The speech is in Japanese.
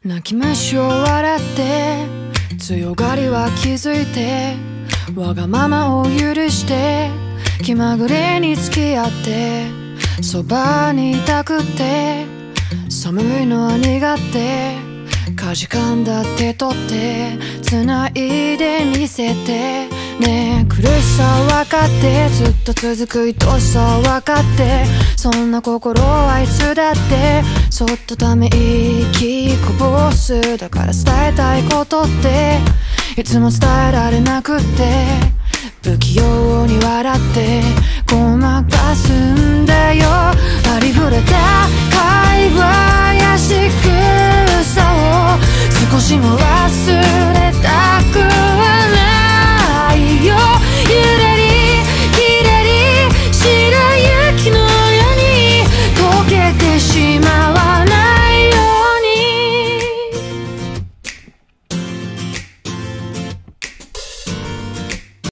泣き虫を笑って強がりは気づいてわがままを許して気まぐれに付き合ってそばにいたくって寒いのは苦手かじかんだって取って繋いでみせてねえ苦しさを分かってずっと続く愛しさを分かってそんな心はいつだってそっとため息こぼすだから伝えたいことっていつも伝えられなくって不器用に笑ってごまかすんだよありふれた会話や仕草を少しも